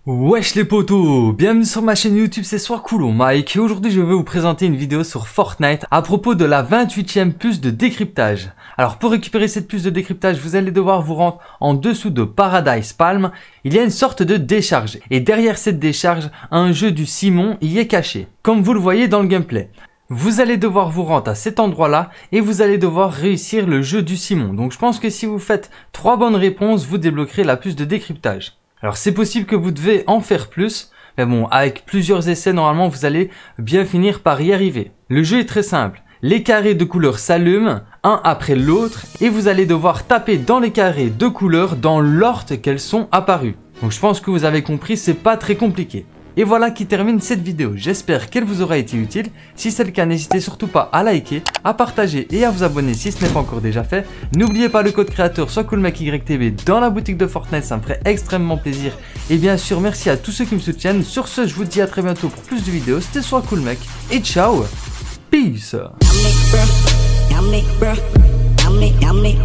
Wesh les potos, bienvenue sur ma chaîne YouTube, c'est Soircoolon Mike et aujourd'hui je vais vous présenter une vidéo sur Fortnite à propos de la 28e puce de décryptage. Alors pour récupérer cette puce de décryptage, vous allez devoir vous rendre en dessous de Paradise Palm. Il y a une sorte de décharge et derrière cette décharge, un jeu du Simon y est caché, comme vous le voyez dans le gameplay. Vous allez devoir vous rendre à cet endroit-là et vous allez devoir réussir le jeu du Simon. Donc je pense que si vous faites 3 bonnes réponses, vous débloquerez la puce de décryptage. Alors c'est possible que vous devez en faire plus, mais bon, avec plusieurs essais, normalement, vous allez bien finir par y arriver. Le jeu est très simple. Les carrés de couleurs s'allument, un après l'autre, et vous allez devoir taper dans les carrés de couleurs dans l'ordre qu'elles sont apparues. Donc je pense que vous avez compris, c'est pas très compliqué. Et voilà qui termine cette vidéo, j'espère qu'elle vous aura été utile. Si c'est le cas, n'hésitez surtout pas à liker, à partager et à vous abonner si ce n'est pas encore déjà fait. N'oubliez pas le code créateur SoirCoolMikeYTV dans la boutique de Fortnite, ça me ferait extrêmement plaisir. Et bien sûr, merci à tous ceux qui me soutiennent. Sur ce, je vous dis à très bientôt pour plus de vidéos. C'était Soircoolmike et ciao, peace.